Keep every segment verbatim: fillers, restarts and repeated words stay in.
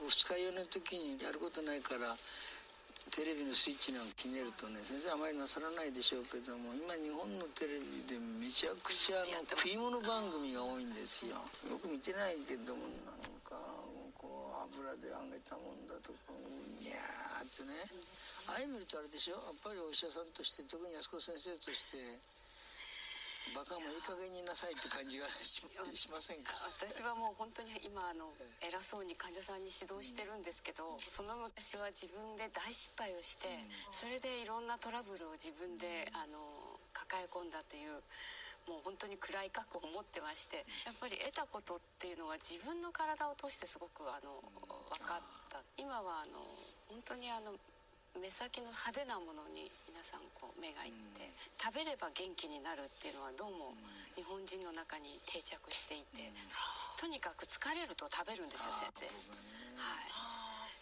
二日酔いの時にやることないからテレビのスイッチなんか決めるとね、先生あまりなさらないでしょうけども、今日本のテレビでめちゃくちゃあの食い物番組が多いんですよ。よく見てないけども、なんかこう油で揚げたもんだとかうにゃーってね、ああいう見るとあれでしょ、やっぱりお医者さんとして、特に安子先生としてバカもいい加減になさいって感じが し, しませんか。 私はもう本当に今あの偉そうに患者さんに指導してるんですけど、その昔は自分で大失敗をして、それでいろんなトラブルを自分であの抱え込んだという、もう本当に暗い過去を持ってまして、やっぱり得たことっていうのは自分の体を通してすごくあの分かった。今はあの本当にあの目先の派手なものに皆さんこう目がいって、食べれば元気になるっていうのはどうも日本人の中に定着していて、とにかく疲れると食べるんですよ先生。はい、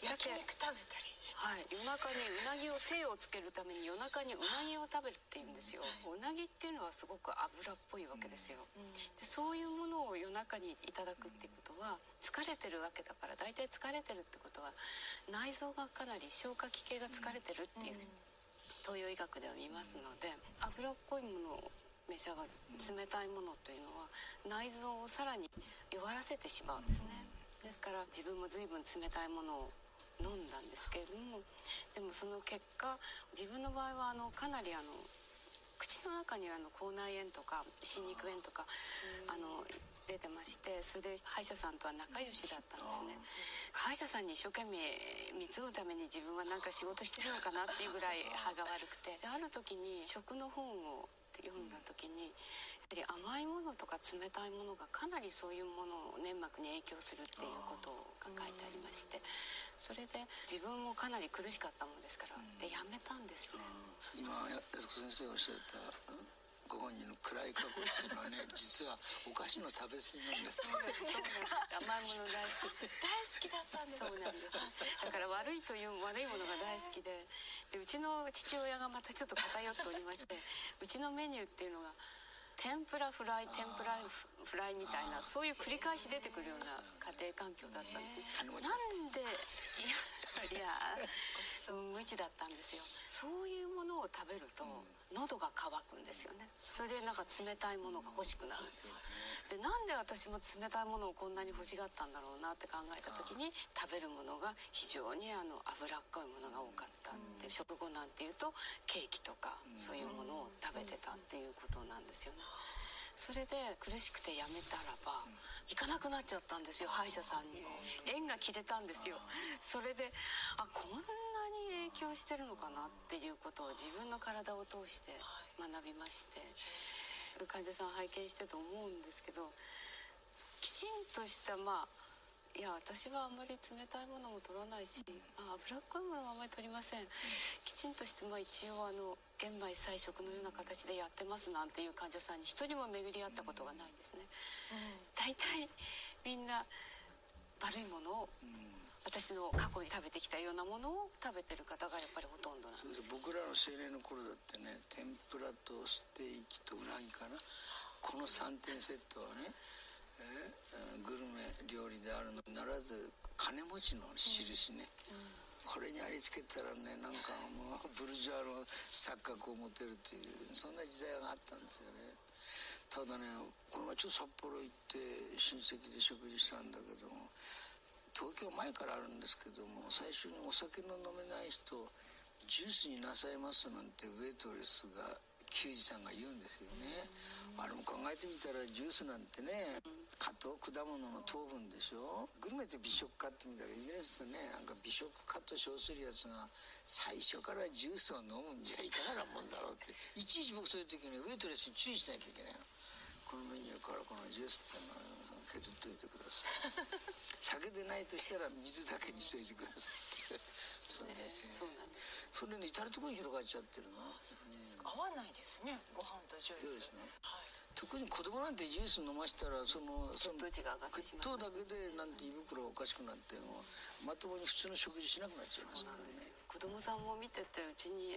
焼肉食べたりします。 はい、夜中にうなぎを精をつけるために夜中にうなぎを食べるっていうんですよ。うなぎっていうのはすごく油っぽいわけですよ。でそういうものを夜中にいただくっていうことは、疲れてるわけだから、大体疲れてるってことは内臓がかなり消化器系が疲れてるっていう、東洋医学では見ますので、油っこいものを召し上がる冷たいものというのは内臓をさらに弱らせてしまうんですね。ですから自分も随分冷たいものを飲んだんですけれども、でもその結果自分の場合はあのかなりあの口の中にはあの口内炎とか歯肉炎とかあの出てまして、それで歯医者さんとは仲良しだったんですね。歯医者さんに一生懸命貢ぐために自分はなんか仕事してるのかなっていうぐらい歯が悪くて、である時に食の本を読んだ時に、やはり甘いものとか冷たいものがかなりそういうものを粘膜に影響するっていうことが書いてありまして、それで自分もかなり苦しかったものですから、でやめたんですね。 今安子先生がおっしゃったご本人の暗い過去っていうのはね実はお菓子の食べ過ぎなんだって。 そうなんです、甘いもの大好き大好きだったんです。 そうなんです。だから悪いという悪いものが大好きで、でうちの父親がまたちょっと偏っておりまして、うちのメニューっていうのが天ぷらフライ天ぷらフライみたいな、そういう繰り返し出てくるような家庭環境だったんですね。なんでいやいや無知だったんですよ。そういうものを食べると喉が渇くんですよね。それでなんか冷たいものが欲しくなるんですよ。でなんで私も冷たいものをこんなに欲しがったんだろうなって考えた時に、食べるものが非常にあの脂っこいものが多かったって、食後なんていうとケーキとかそういうものを食べてたっていうことなんですよね。それで苦しくてやめたらば行かなくなっちゃったんですよ、歯医者さんに。縁が切れたんですよ。それであこんなに影響してるのかなっていうことを自分の体を通して学びまして、患者さん拝見してと思うんですけど、きちんとしたまあいや私はあんまり冷たいものも取らないし、あ脂っこいものもあんまり取りません、きちんとしてまあ一応あの玄米菜食のような形でやってますなんていう患者さんに一人も巡り合ったことがないんですね。大体みんな悪いものを、私の過去に食べてきたようなものを食べてる方がやっぱりほとんどなんですよ。 それで僕らの青年の頃だってね、天ぷらとステーキとうなぎかな、このさんてんセットはね、えー、グルメ料理であるのにならず金持ちの印ね、うんうん、これにありつけたらね、なんかもうブルジョアの錯覚を持てるっていう、そんな時代があったんですよね。ただね、この前ちょっと札幌行って親戚で食事したんだけども、東京前からあるんですけども、最初にお酒の飲めない人ジュースになさいますなんてウェイトレスが球児さんが言うんですよね。あれも考えてみたらジュースなんてね、果糖果物の糖分でしょ。グルメって美食家ってみたらいずれにしてもね、なんか美食家と称するやつが最初からジュースを飲むんじゃいかがなもんだろうって、いちいち僕そういう時にウェイトレスに注意しなきゃいけないの。このメニューからこのジュースっていうのは削っといてください酒でないとしたら水だけにしといてくださいってそうね、 そうなんです。 それね、至るところに広がっちゃってるの。 そうですか、合わないですね、ご飯とジュース。そうですね、はい、 特に子供なんてジュース飲ましたらその血糖値が上がってしまう、 血糖だけでなんて胃袋おかしくなってもまともに普通の食事しなくなっちゃいますからね。 子供さんも見てて、うちにあの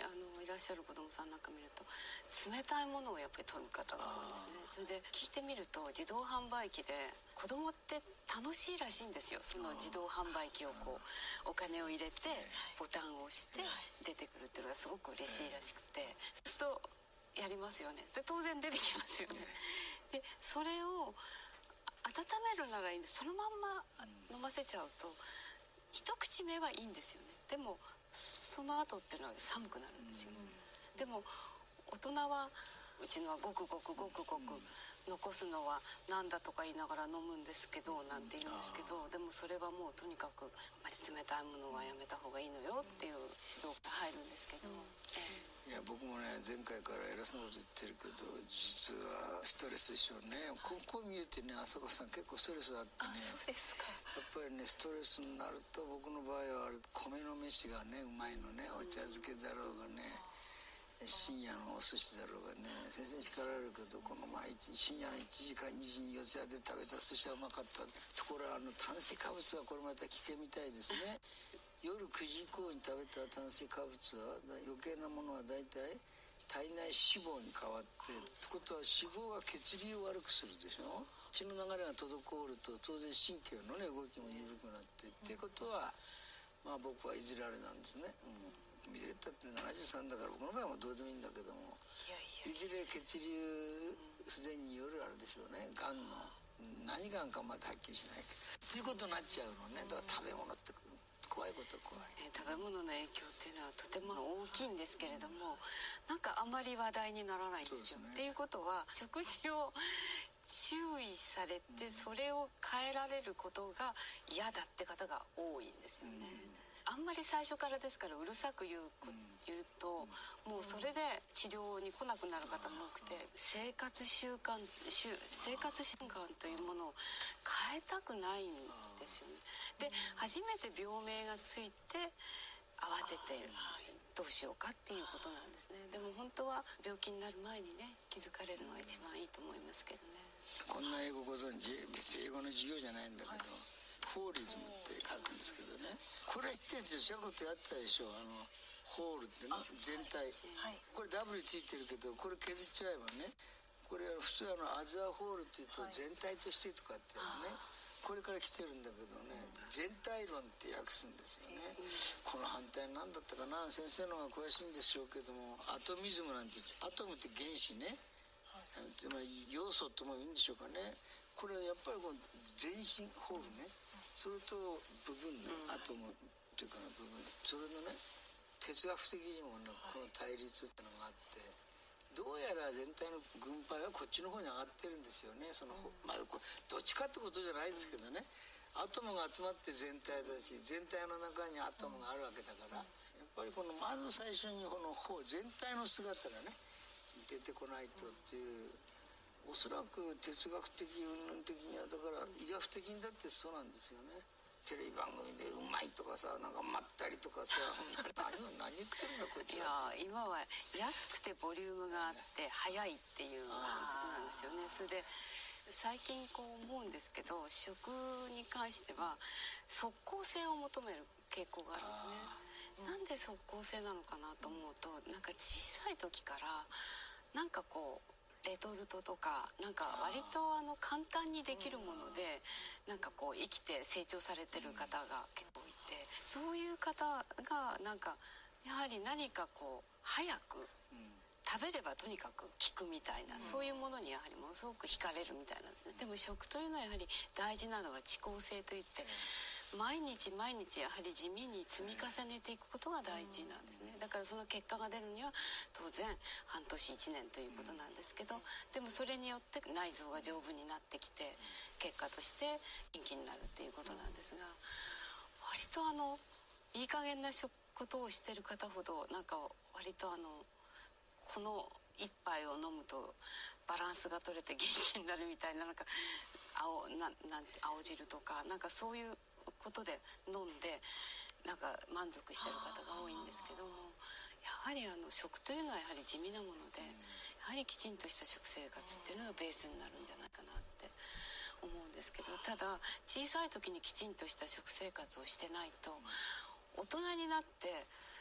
いらっしゃる子どもさんなんか見ると冷たいものをやっぱり取る方が多いんですね。それで聞いてみると自動販売機で子どもって楽しいらしいんですよ。その自動販売機をこうお金を入れてボタンを押して出てくるっていうのがすごく嬉しいらしくて、そうするとやりますよね。で当然出てきますよね。でそれを温めるならいいんです。そのまんま飲ませちゃうと一口目はいいんですよね。でもその後っていうのは寒くなるんですよ。でも大人はうちのはごくごくごくごく残すのはなんだとか言いながら飲むんですけどなんて言うんですけど、でもそれはもうとにかくあまり冷たいものはやめた方がいいのよっていう指導が入るんですけど、 いや僕もね前回から偉そうなこと言ってるけど実はストレスでしょうね。ここ見えてね朝子さん結構ストレスあってね。 そうですか。 やっぱりねストレスになると僕の場合はあれ米の飯がねうまいのね、お茶漬けだろうがね深夜のお寿司だろうがね、先生に叱られるけどこの前深夜のいちじかにじに四谷で食べた寿司はうまかったところあの炭水化物がこれまた危険みたいですね。夜くじ以降に食べた炭水化物は余計なものは大体体内脂肪に変わってってことは脂肪は血流を悪くするでしょ。血の流れが滞ると当然神経のね動きも鈍くなってっていうことはまあ僕はいずれあれなんですね、うん、いずれだってななじゅうさんだから僕の場合はどうでもいいんだけども、 いやいやいずれ血流不全によるあれでしょうね、がんの何がんかまだはっきりしないけどということになっちゃうのね。だから食べ物って怖いことは怖い、 えー食べ物の影響っていうのはとても大きいんですけれども、なんかあまり話題にならないんですよ。 そうですね。 っていうことは食事を注意されてそれを変えられることが嫌だって方が多いんですよね。あんまり最初からですからうるさく言うこ言うともうそれで治療に来なくなる方も多くて、生活習慣習生活習慣というものを変えたくないんですよね。で初めて病名がついて慌ててるどうしようかっていうことなんですね。でも本当は病気になる前にね気づかれるのが一番いいと思いますけどね。 こんな英語ご存知、別に英語の授業じゃないんだけど、ホーリズムって書くんですけどね、これ知ってるんですよ。そういうことやったでしょ。あのホールっての全体、 はい、 これ ダブリュー ついてるけどこれ削っちゃえばね、これ普通あのアザーホールっていうと全体としてとかってやつね、これから来てるんだけどね、全体論って訳すんですよね。この反対なんだったかな、先生の方が詳しいんでしょうけども、アトミズムなんて、アトムって原子ね、つまり要素ともいいんでしょうかね。これはやっぱりこう全身ホールね、それと部分ね、アトムっていうか部分、それのね哲学的にもねこの対立っていうのがあって、どうやら全体の分配はこっちの方に上がってるんですよね。その、まあ、どっちかってことじゃないですけどね、アトムが集まって全体だし、全体の中にアトムがあるわけだから、やっぱりこのまず最初にこの方全体の姿がね出てこないとっていう、おそらく哲学的運動的にはだから医学的にだってそうなんですよね。テレビ番組でうまいとかさ、なんかまったりとかさ何を何言ってるんだこっちいは。 や今は安くてボリュームがあって早いっていうことなんですよね。それで最近こう思うんですけど、食に関しては即効性を求める傾向があるんですね。なんで即効性なのかなと思うと、なんか小さい時からなんかこうレトルトとかなんか割とあの簡単にできるものでなんかこう生きて成長されてる方が結構いて、そういう方がなんかやはり何かこう早く食べればとにかく効くみたいな、そういうものにやはりものすごく惹かれるみたいなんですね。でも食というのはやはり大事なのは遅効性といって、毎日毎日やはり地味に積み重ねていくことが大事なんですね。だからその結果が出るには当然半年いちねんということなんですけど、でもそれによって内臓が丈夫になってきて結果として元気になるっていうことなんですが、割とあのいい加減な食ことをしてる方ほどなんか割とあのこの一杯を飲むとバランスが取れて元気になるみたいな、なんか青ななんて青汁とかなんかそういうことで飲んでなんか満足してる方が多いんですけども、やはりあの食というのはやはり地味なもので、やはりきちんとした食生活っていうのがベースになるんじゃないかなって思うんですけど、ただ小さい時にきちんとした食生活をしてないと大人になって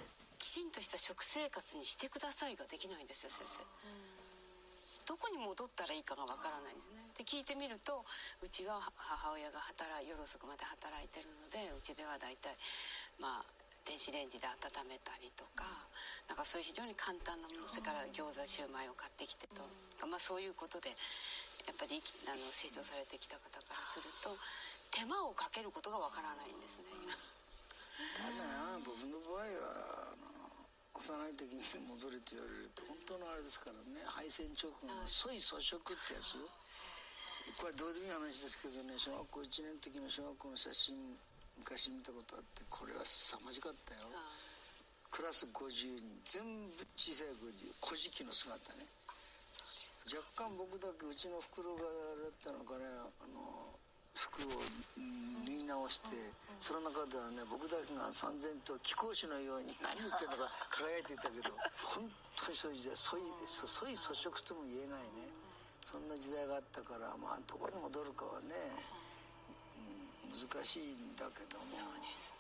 きちんとした食生活にしてくださいができないんですよ先生。どこに戻ったらいいかがわからないんですね。で聞いてみると、うちは母親が働い夜遅くまで働いてるので、うちではだいたいまあ電子レンジで温めたりとか、なんかそういう非常に簡単なもの、それから餃子シューマイを買ってきてと、まあそういうことでやっぱりあの成長されてきた方からすると手間をかけることがわからないんですね。 ただな、僕の場合はあの幼い時に戻れと言われると本当のあれですからね、敗戦直後のソイ粗食ってやつ、これどうでもいい話ですけどね、小学校いちねんの時の小学校の写真昔見たことあって、これは凄まじかったよ。クラスごじゅうにん全部小さいごじゅう、小じきの姿ね。若干僕だけうちの袋があれだったのかね、あの服を縫い直して、その中ではね僕だけが三千と貴公子のように何言ってるのか輝いていたけど、本当にそういう時代、ソイソイ粗食とも言えないね、そんな時代があったから、まあどこに戻るかはね、うん、難しいんだけども。 そうです